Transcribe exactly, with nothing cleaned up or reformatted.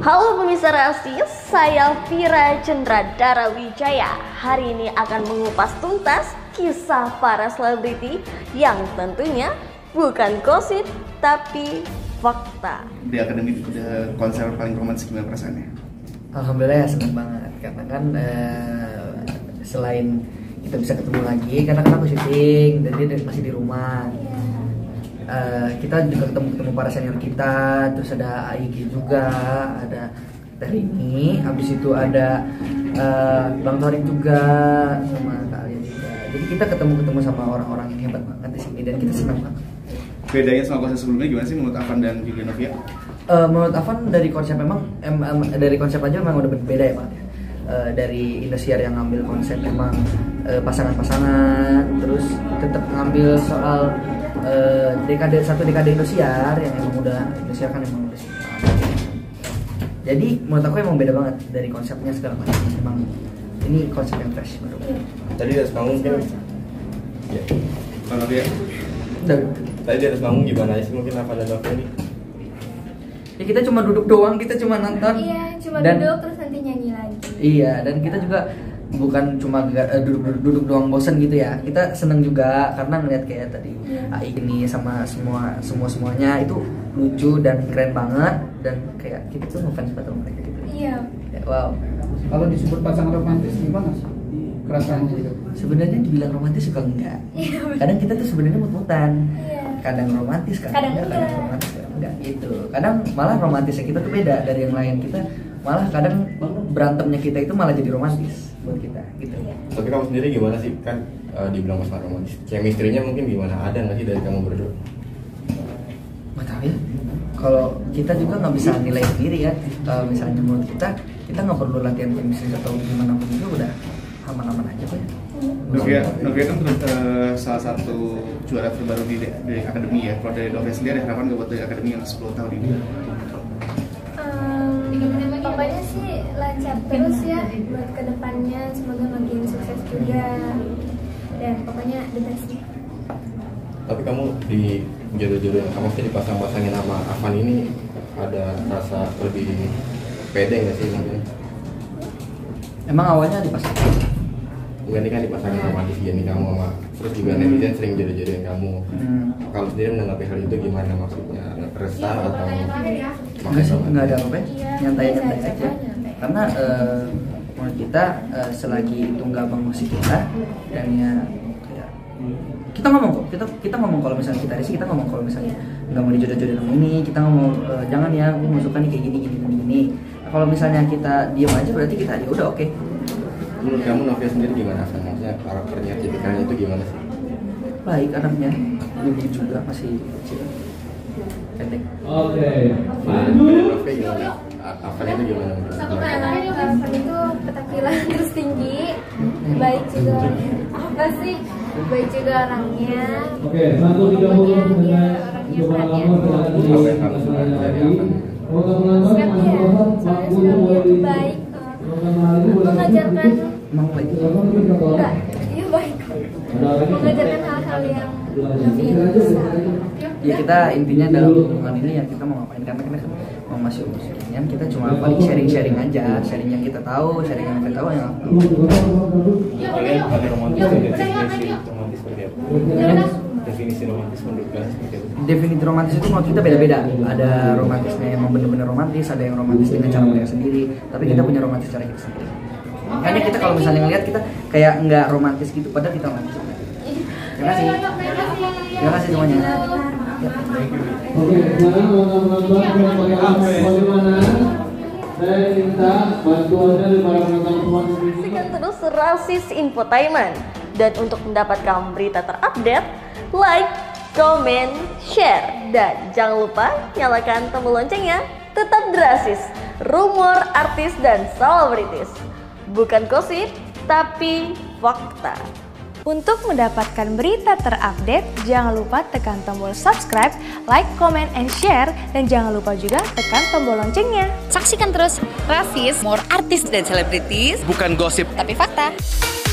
Halo pemirsa Rasis, saya Vira Cendra Darawijaya. Hari ini akan mengupas tuntas kisah para selebriti yang tentunya bukan gosip tapi fakta. Di akademi udah konser paling romantis, gimana perasaannya? Alhamdulillah ya, senang banget karena kan uh, selain kita bisa ketemu lagi karena kan aku syuting dan dia masih di rumah. Uh, kita juga ketemu ketemu para senior kita, terus ada A I G juga, ada Terini, habis itu ada uh, Bang Torik juga sama kalian juga. Jadi kita ketemu ketemu sama orang-orang yang hebat banget di sini dan kita senang banget. Bedanya sama konser sebelumnya gimana sih menurut Afan dan Julia Novia? Uh, menurut Afan dari konsep memang em, em, dari konsep aja memang udah berbeda ya Pak. Uh, dari Indosiar yang ngambil konsep memang uh, pasangan-pasangan, terus tetap ngambil soal uh, dekade satu dekade Indosiar yang emang udah Indosiar kan emang udah. Jadi menurut aku emang beda banget dari konsepnya segala macam. Emang ini konsep yang fresh menurut aku. Tadi di atas panggung mungkin ya. Kalau dia Tadi di atas panggung gimana sih mungkin apa dan Novia ini? Ya kita cuma duduk doang, kita cuma nonton. Iya, cuma dan, duduk terus nanti nyanyi lagi. Iya, dan kita juga bukan cuma duduk-duduk uh, doang bosan gitu ya. Kita seneng juga karena ngeliat kayak tadi yeah. A I ini sama semua semua semuanya itu lucu dan keren banget dan kayak kita tuh ngefans banget mereka gitu. Iya. Ya, wow. Kalau disebut pasangan romantis gimana sih kerasaannya gitu? Sebenarnya dibilang romantis juga enggak. Kadang kita tuh sebenarnya mut-mutan. Iya. Kadang romantis, kadang, kadang enggak, enggak. kadang romantis, kadang enggak gitu. Kadang malah romantisnya kita tuh beda dari yang lain. Kita malah kadang berantemnya kita itu malah jadi romantis buat kita gitu. Iya. Tapi kamu sendiri gimana sih kan uh, dibilang pasangan romantis? Chemistry-nya mungkin gimana? Ada nggak sih dari kamu berdua? Nggak tahu ya. Kalau kita juga nggak bisa nilai sendiri ya. Kalau misalnya menurut kita, kita nggak perlu latihan chemistry atau gimana pun juga udah aman-aman aja kok ya. Novia, Novia kan uh, salah satu juara terbaru di, di akademi ya. Kalau dari Novia sendiri ada harapan nggak buat dari akademi yang sepuluh tahun ini? Um, pokoknya sih lancar terus ya buat kedepannya, semoga makin sukses juga dan pokoknya the best. Tapi kamu di jodoh-jodoh, kamu sih dipasang-pasangin sama Afan ini ada rasa lebih pede nggak sih mungkin? Emang awalnya dipasang. Bukan ini kan dipasangin romantis gini kamu sama, terus juga netizen sering jodoh-jodohin kamu. Hmm. Kalau sendiri menanggapi hal itu gimana maksudnya? Resah atau nggak sih, nggak ada apa-apa, nyantai-nyantai aja. Karena uh, menurut kita uh, selagi itu nggak mengusik kita dan ya kayak kita ngomong kok, kita kita ngomong kalau misalnya kita risih, kita ngomong kalau misalnya nggak mau dijodoh-jodohin sama ini, kita ngomong uh, jangan ya, aku mau suka nih kayak gini gini gini gini. Kalau misalnya kita diam aja berarti kita ya udah oke. Okay. Menurut kamu Novia sendiri gimana? Maksudnya karakternya, tipikalnya itu gimana sih? Baik anaknya, lucu juga, masih kecil, pendek. Oke. Novia gimana? Afan itu gimana? Afan itu petakilan terus tinggi, baik juga orangnya. Apa sih? Baik juga orangnya. Oke, satu tiga puluh dengan coba kamu Apa yang kamu suka dari Afan? Siap ya, soalnya sudah baik, mengajarkan enggak, iya baik, mengajarkan hal-hal yang ya kita intinya dalam hubungan ini ya kita mau ngapain karena kita mau masih umurnya kita cuma paling sharing-sharing aja, sharing yang kita tahu, sharing yang kita tahu yang Kalian ada romantis dan definisi romantis seperti apa? Definisi romantis menurut kalian seperti apa? Definisi romantis itu menurut kita beda-beda. Ada romantisnya yang benar-benar romantis, ada yang romantis dengan cara mereka sendiri. Tapi kita punya romantis cara kita sendiri. Makanya kita kalau misalnya ngeliat kita kayak nggak romantis gitu, padahal kita romantis. Terima kasih. Terima kasih semuanya. Oke, sekarang menonton bagaimana? Saya minta bantuan dari para penonton semua. Saksikan terus Rasis Infotainment. Dan untuk mendapatkan berita terupdate, like, comment, share, dan jangan lupa nyalakan tombol loncengnya. Tetap Rasis, rumor artis dan selebritis. Bukan gosip, tapi fakta. Untuk mendapatkan berita terupdate, jangan lupa tekan tombol subscribe, like, comment, and share, dan jangan lupa juga tekan tombol loncengnya. Saksikan terus Rasis, more artis dan selebritis, Bukan gosip, tapi fakta.